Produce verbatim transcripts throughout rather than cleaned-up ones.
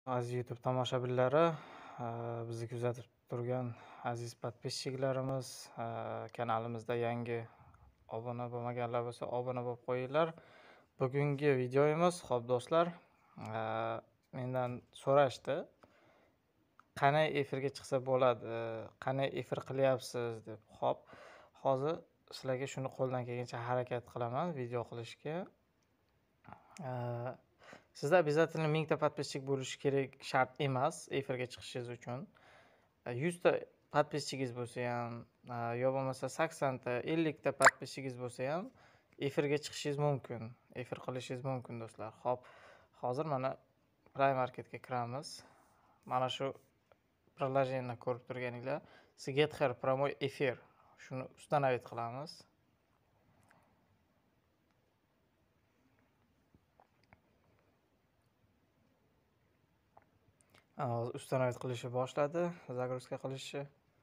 Aziz YouTube tomoshabinlari, bizni kuzatib turgan aziz podpисчикларimiz, kanalimizda yangi obuna bo'lmaganlar bo'lsa, obuna bo'lib qo'yinglar. Bugungi videomiz, xo'p do'stlar, mendan so'rashdi, qanday efirga chiqsa bo'ladi, qanday efir qilyapsiz deb. Xo'p, hozir sizlarga shuni qo'ldan kelgancha harakat qilaman video qilishga. Sizda обязательно ming ta podpисчик bo'lishi kerak shart emas efirga chiqishingiz uchun. yuz ta podpисчиgingiz bo'lsa ham, yo bo'lmasa sakson ta, ellik ta podpисчиgingiz bo'lsa ham efirga chiqishingiz mumkin, efir qilishingiz mumkin do'stlar. Xo'p, hozir mana Play Marketga kiramiz. Mana shu приложениeni ko'rib turganinglar, Get Her Promoy Efir. Shuni установить qilamiz. Установить qilishi boshladi, загрузка qilishi.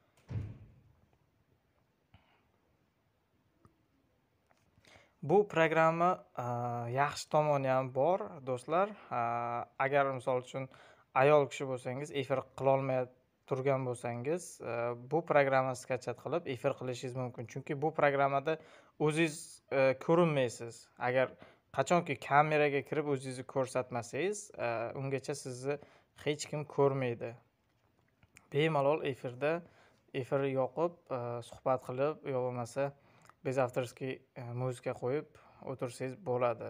Bu programma yaxshi tomoni ham bor, do'stlar. Agar misol uchun ayol kishi bo'lsangiz, efir qila olmay turgan bo'lsangiz, bu programmani skachat qilib efir qilishingiz mumkin. Chunki bu programmada o'zingiz ko'rinmaysiz. Agar qachonki kameraga kirib o'zingizni ko'rsatmasangiz, ungacha sizni hech kim ko'rmaydi. Bemalol efirda efir yoqib, suhbat qilib, yo bo'lmasa bez avtorskiy muzika qo'yib o'tirsangiz bo'ladi.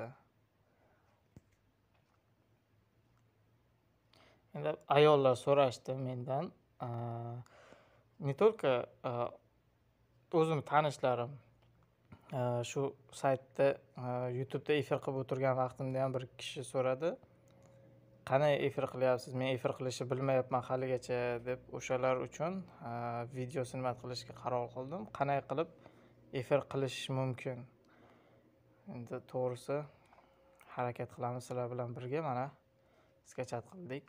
Endi ayollar so'rashdi mendan, не только o'zim tanishlarim shu saytda YouTube'da efir qilib o'tirgan vaqtimda ham bir kishi so'radi. Qanday efir qilyapsiz? Men efir qilishni bilmayapman haligacha deb, o'shalar uchun videosini nima qilishga qaror qildim. Qanday qilib efir qilish mumkin? Endi to'g'risi harakat qilamiz sizlar bilan birga. Mana skachat qildik.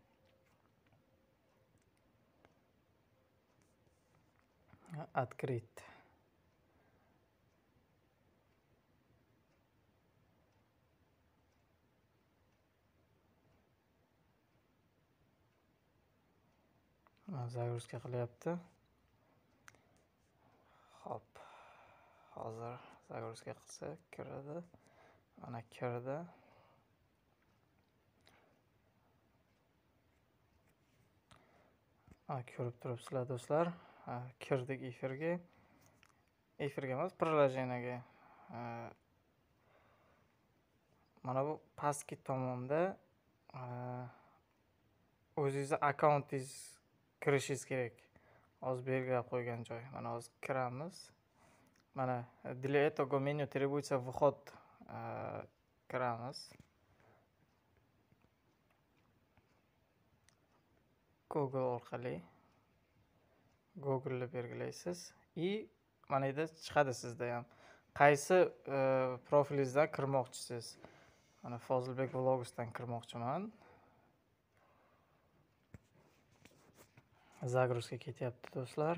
Открыть. Загрузка qilyapti. Hop. Hozir загрузка qilsa kiradi. Mana kirdi. Mana ko'rib turibsizlar do'stlar. Kirdik efirga. Efirga emas, приложениеga. Mana bu pastki tomonda o'zingizning akkauntingiz kirishingiz kerak. Hozir belgilab qo'ygan joy. Mana hozir kiramiz. Mana для этого меню требуется вход. Kiramiz. Google orqali Google'ni belgilaysiz. И mana yerda chiqadi sizda ham. Qaysi profilingizdan kirmoqchisiz? Mana Fozilbek Vlogsdan kirmoqchiman. Загрузка ketyapti do'stlar.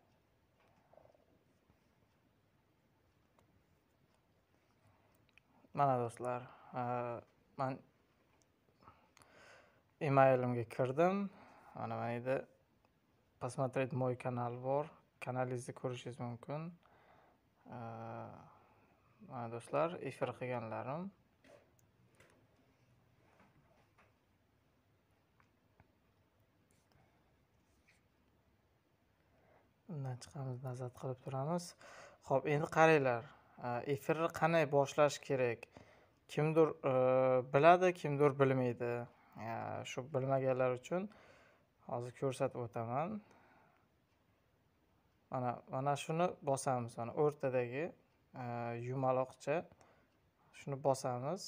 Mana do'stlar, men emailimga kirdim. Mana mana yerda посмотреть мой kanal bor. Kanalingizni ko'rishingiz mumkin. Mana do'stlar, efir qilganlarim. Bundan chiqamiz, nazar qilib turamiz. Xo'p, endi qaranglar. Efirni qanday boshlash kerak? Kimdir biladi, kimdir bilmaydi. Shu bilmaganlar uchun hozir ko'rsatib o'taman. Mana mana shuni bosamiz. Mana o'rtadagi yumaloqcha shuni bosamiz.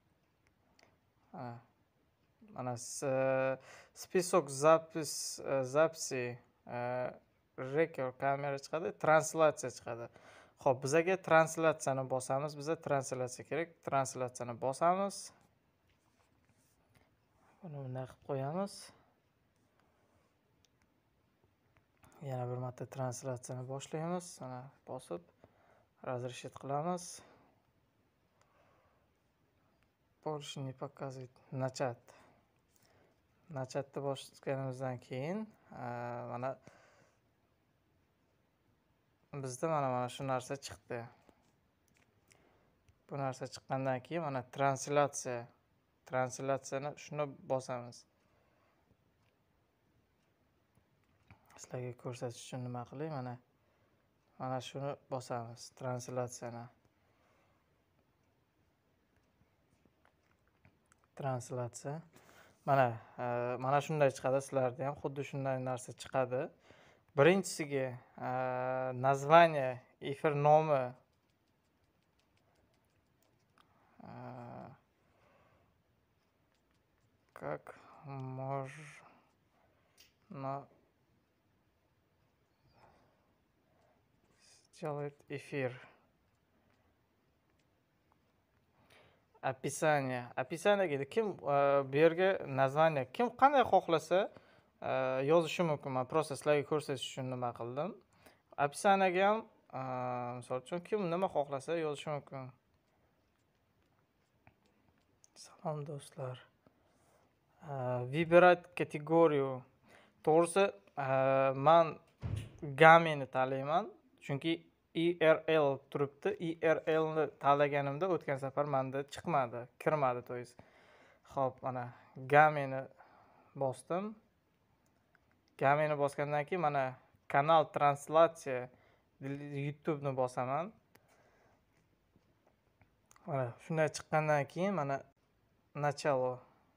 Mana список запись записи record kamera chiqadi, translyatsiya chiqadi. Xo'p, bizga translyatsiyani bosamiz. Bizga translyatsiya kerak. Translyatsiyani bosamiz. Buni bunday qilib qo'yamiz. Yana bir marta translyatsiyani boshlaymiz. Mana bosib разрешить qilamiz. Больше не показывает. Начать. nachatni bosganimizdan keyin mana bizda mana mana shu narsa chiqdi. Bu narsa chiqqandan keyin mana translyatsiya translyatsiyani shuni bosamiz. Sizlarga ko'rsatish uchun nima qilay, mana mana shuni bosamiz, translyatsiyani. Translyatsiya. Mana mana shunday chiqadi, sizlarda ham xuddi shunday narsa chiqadi. Birinchisiga naзвание, efir nomi как можно сделать эфир. Описание. Описание deydi. Kim bu yerga naзвание kim qanday xohlasa yozishi mumkin. Men просто sizlarga ko'rsatish uchun nima qildim. Описаниеga ham misol uchun kim nima xohlasa yozishi mumkin. Salom do'stlar. Vibrat kategoriya. To'g'risi men gameni tanlayman. Chunki E R L turibdi. E R L ni tanlaganimda o'tgan safar menda chiqmadi, kirmadi to'yiz. Xo'p, mana gameni bosdim. Gameni bosgandan keyin mana kanal translyatsiya YouTube ni bosaman. Mana shunday chiqqandan keyin mana начало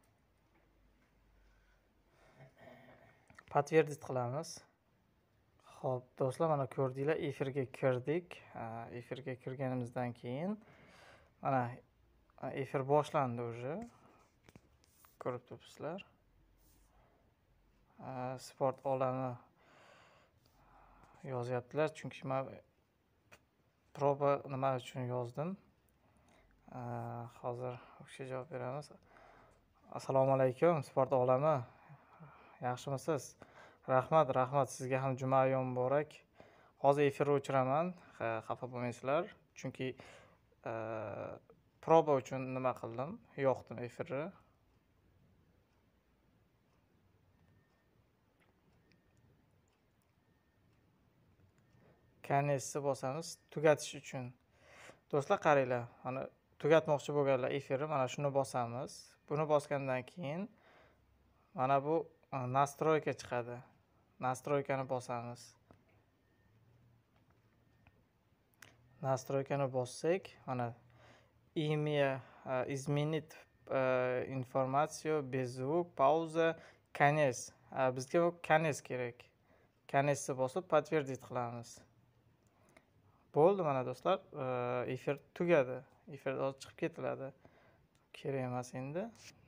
подтвердить qilamiz. Xo'p, do'stlar, mana ko'rdinglar, efirga kirdik. Efirga kirganimizdan keyin mana efir boshlandi уже. Ko'rib turibsizlar. Sport olami yozyaptilar, chunki men proba nima uchun yozdim. Hozir o'sha javob beramiz. Assalomu alaykum, sport olami. Yaxshimisiz? Rahmat, rahmat. Sizga ham jumayom muborak. Hozir efirni o'chiraman, xafa bo'lmaysizlar. Chunki proba uchun nima qildim? Yo'qdim efirni. Konechni bosamiz tugatish uchun. Do'stlar, qaranglar. Mana tugatmoqchi bo'lganlar efirni mana shuni bosamiz. Buni bosgandan keyin mana bu настройка chiqadi. Настройкani bosamiz. Настройкani bossak, mana имя, изменить информацию, без звук, пауза, конец. Bizga bu konec kerak. Konechni bosib подтвердить qilamiz. Bo'ldi mana do'stlar, efir tugadi. Efir hozir chiqib ketiladi. Kerak emas endi.